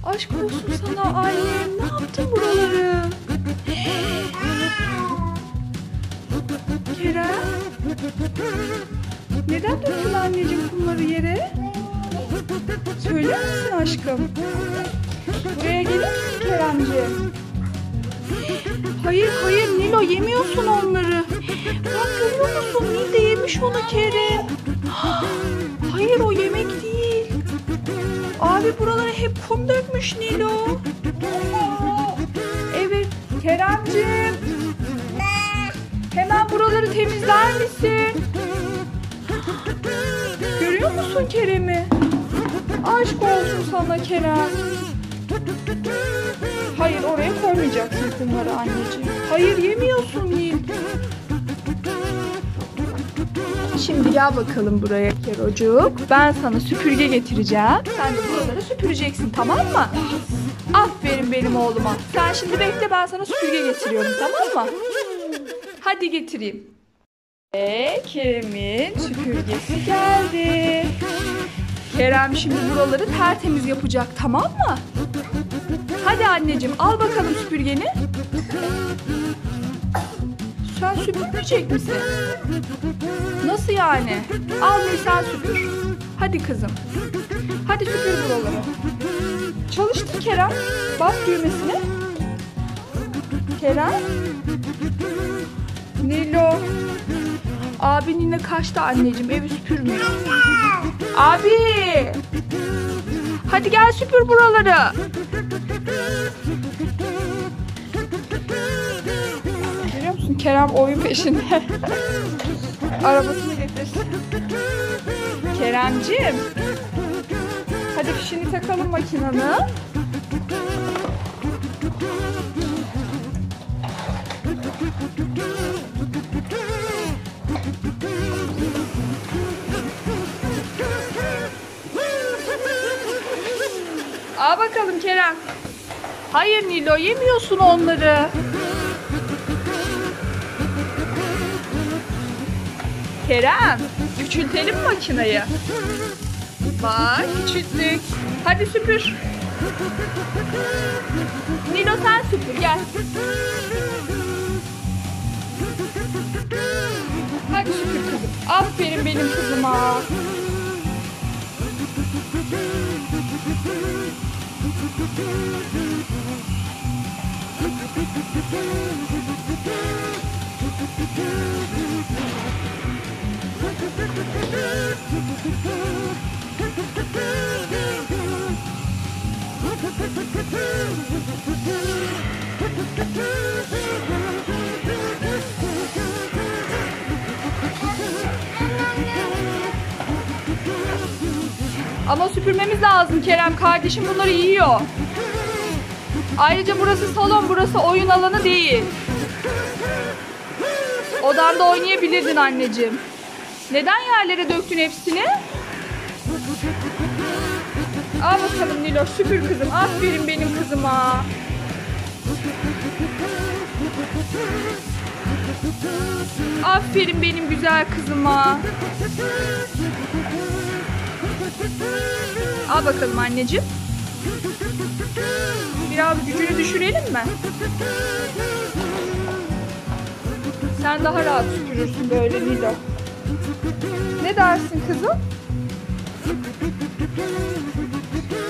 Aşk olsun sana annem. Ne yaptın buraları? Kerem. Neden döktün anneciğim kumları yere? Söyler misin aşkım? Buraya gelir misin Keremciğim? Hayır hayır Nilo, yemiyorsun onları. Bak görüyor musun? Nil de yemiş onu Kerem. Hayır, o yemek değil. Abi buralara hep kum dökmüş Nilo. Evet Keremciğim. Hemen buraları temizler misin? Görüyor musun Kerem'i? Aşk olsun sana Kerem. Hayır, oraya koymayacaksın kumları anneciğim. Hayır, yemiyorsun Nil. Şimdi gel bakalım buraya Kerocuk. Ben sana süpürge getireceğim. Sen de buraları süpüreceksin, tamam mı? Aferin benim oğluma. Sen şimdi bekle, ben sana süpürge getiriyorum, tamam mı? Hadi getireyim. Kerem'in süpürgesi geldi. Kerem şimdi buraları tertemiz yapacak, tamam mı? Hadi anneciğim, al bakalım süpürgeni. Sen süpürmeyecek misin? Nasıl yani? Al sen süpür. Hadi kızım. Hadi süpür buraları. Çalıştır Kerem. Bas düğmesine. Kerem. Nilo. Abin yine kaçtı anneciğim. Evi süpürmüyor. Abi. Hadi gel süpür buraları. Görüyor musun? Kerem oyun peşinde. Arabasını getirsin. Keremciğim. Hadi fişini takalım makinanın. Al bakalım Kerem. Hayır Nilo, yemiyorsun onları. Kerem, küçültelim makinayı. Bak, küçülttük. Hadi süpür. Nilo sen süpür, gel. Hadi süpür kızım. Aferin benim kızıma. Ama süpürmemiz lazım Kerem. Kardeşim bunları yiyor. Ayrıca burası salon, burası oyun alanı değil. Odanda oynayabilirdin anneciğim. Neden yerlere döktün hepsini? Al bakalım Nilo, süpür kızım. Aferin benim kızıma. Aferin benim güzel kızıma. Al bakalım anneciğim. Biraz gücünü düşürelim mi? Sen daha rahat süpürürsün böyle Nilo. Ne dersin kızım?